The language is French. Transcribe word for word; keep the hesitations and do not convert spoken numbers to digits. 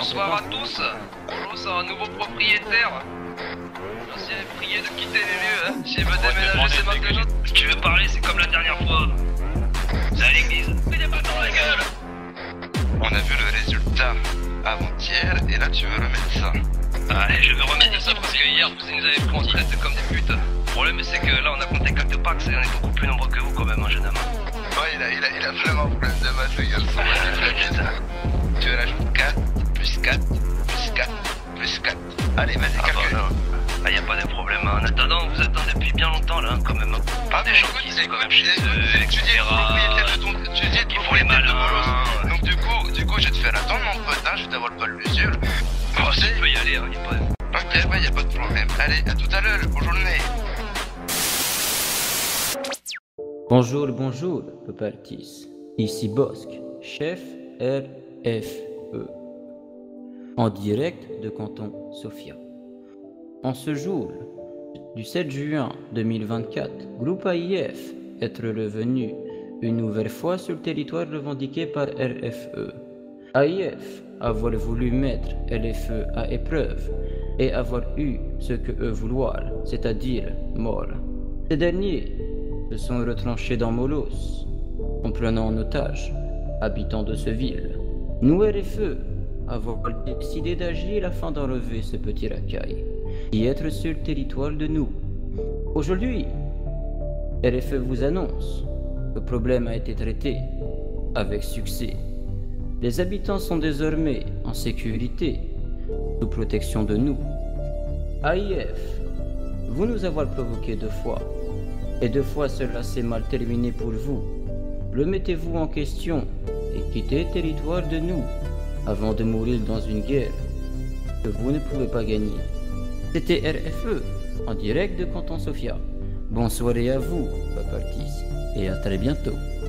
Bonsoir à tous. Bonjour, c'est un nouveau propriétaire. L'ancien est prié de quitter les lieux, hein. S'il veut déménager, c'est maintenant. Si tu veux parler, c'est comme la dernière fois. C'est à l'église. Mais des bâtons dans la gueule. On a vu le résultat avant-hier, et là tu veux remettre ça. Allez, je vais remettre ça parce que hier, vous nous avez pris en traite comme des putes. Le problème, c'est que là, on a compté quelques packs et on est beaucoup plus nombreux que vous, quand même, hein, jeune homme. Ouais, il a, il a, il a vraiment problème de maths, le garçon. Tu veux rajouter quatre, plus quatre, plus quatre, plus quatre. Allez, vas-y, Ah calcule. bah non, ah, y a pas de problème. En attendant, vous attendez depuis bien longtemps, là, quand même. Ah, Des gens qui sont quand même chez eux, tu dis le propriétaire de ton... Tu dis le qui font les propriétaire de malins. Molos. Donc du coup, du coup, je vais te faire attendre, mon pote, hein, je vais t'avoir le bol l'usure. Oh, tu peux y aller, hein, y a pas de... Ok, bah y a pas de problème. Allez, à tout à l'heure, bonne journée. Bonjour, bonjour, Pepaltis. Ici Bosque, chef R F E, en direct de Canton Sofia. En ce jour du sept juin deux mille vingt-quatre, groupe A I F est revenu une nouvelle fois sur le territoire revendiqué par R F E. A I F avoir voulu mettre L F E à épreuve et avoir eu ce que eux vouloir, c'est-à-dire mort. Ces derniers se sont retranchés dans Molos, en prenant en otage habitants de ce ville. Nous, R F E, avons décidé d'agir afin d'enlever ce petit racaille et être sur le territoire de nous. Aujourd'hui, R F E vous annonce que le problème a été traité avec succès. Les habitants sont désormais en sécurité, sous protection de nous. A I F, vous nous avoir provoqué deux fois, et deux fois cela s'est mal terminé pour vous. Remettez-vous en question et quittez le territoire de nous avant de mourir dans une guerre que vous ne pouvez pas gagner. C'était R F E en direct de Canton Sofia. Bonne soirée à vous, Pepaltis, et à très bientôt.